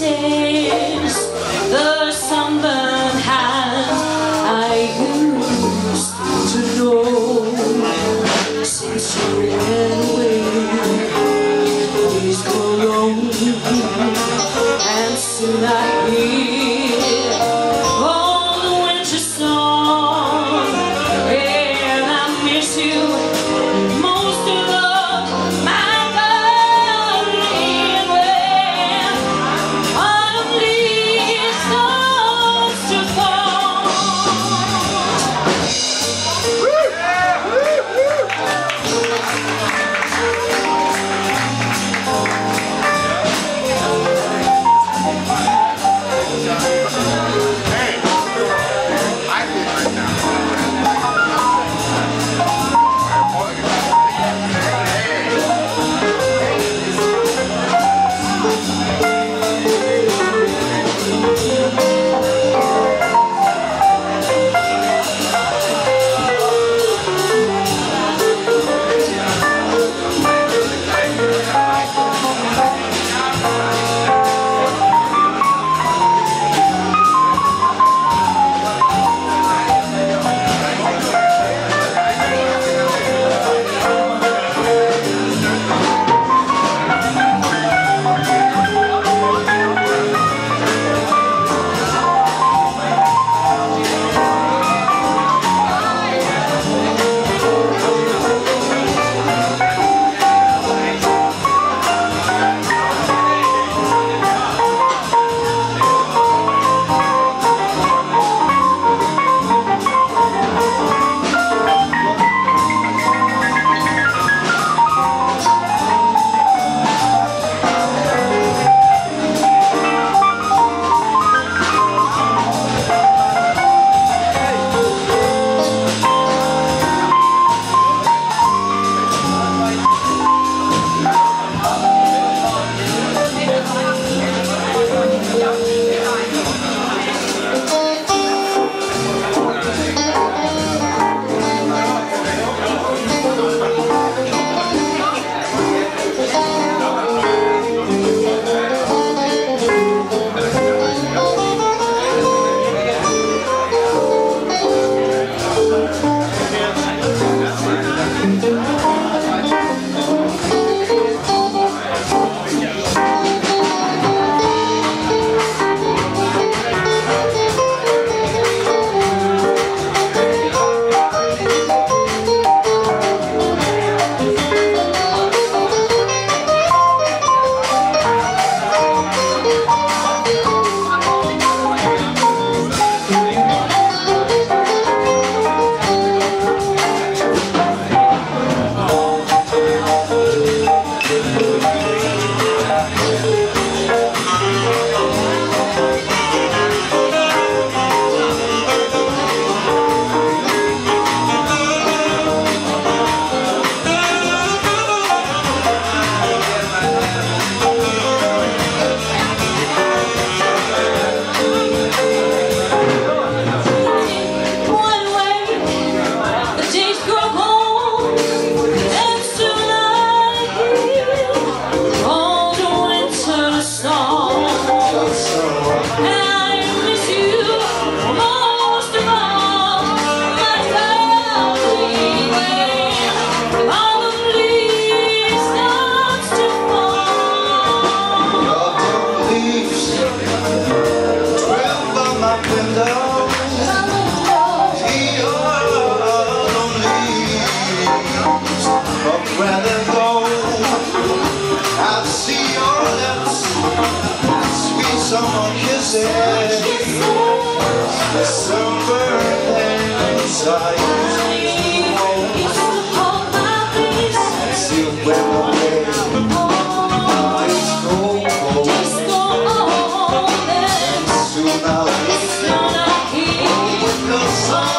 misses the sunburned hand I used to know. Since you went away, days go long, and soon I hear all the winter song, and I miss you most of all, my darling. When autumn leaves starts to fall. Someone kisses the summer hands I used to hold and still went away. Disco cold and soon I'll hear the song.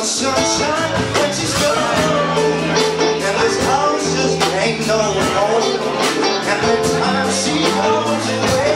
sunshine when she's gone, and this house just ain't no home. And the time she goes away,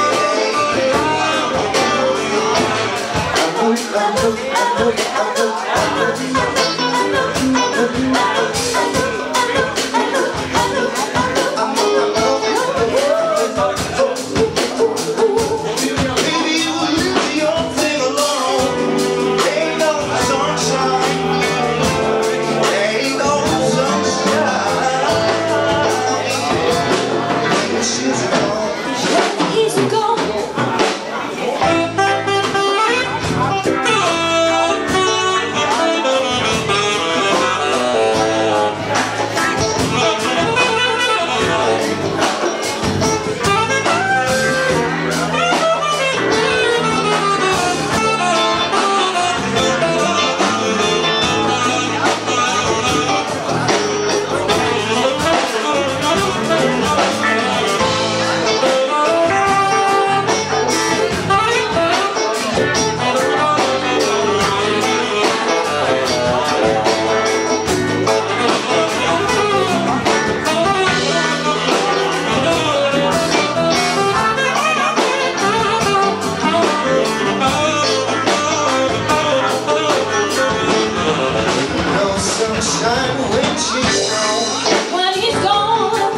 when she's gone, when he's gone,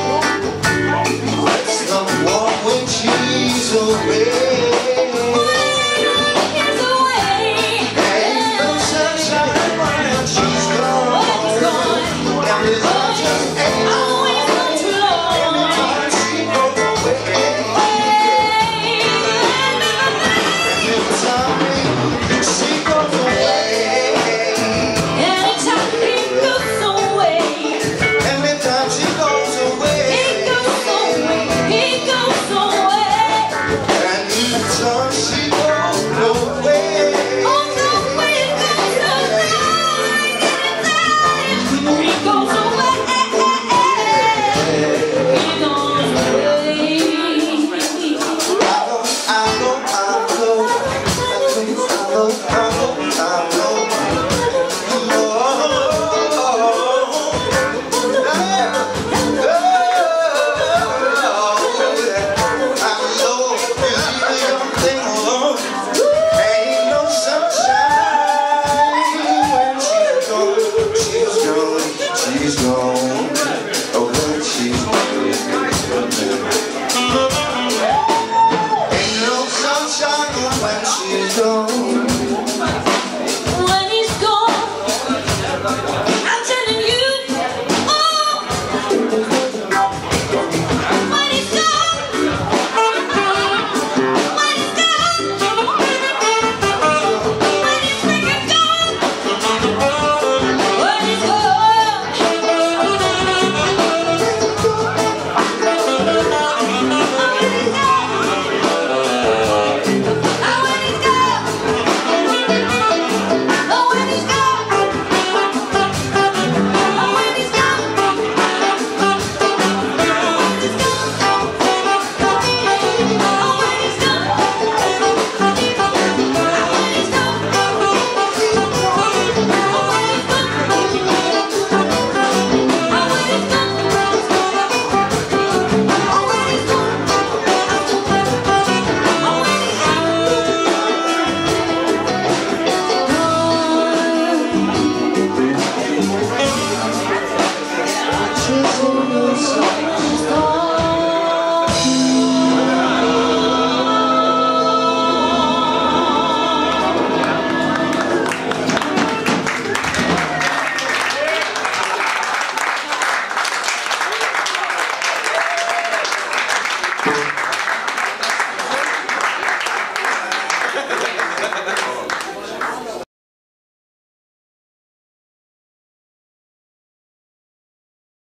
it's the war when she's away. he's away. Ain't no sunshine when she's gone, and this house just ain't no Always not too long. time she goes away. Every time she goes away, Anytime he goes away, every time she goes away, he goes away, he goes away. and each time she goes away. Oh no, he goes away. He goes away. She's gone, oh when she's gone. Ain't no sunshine when she's gone.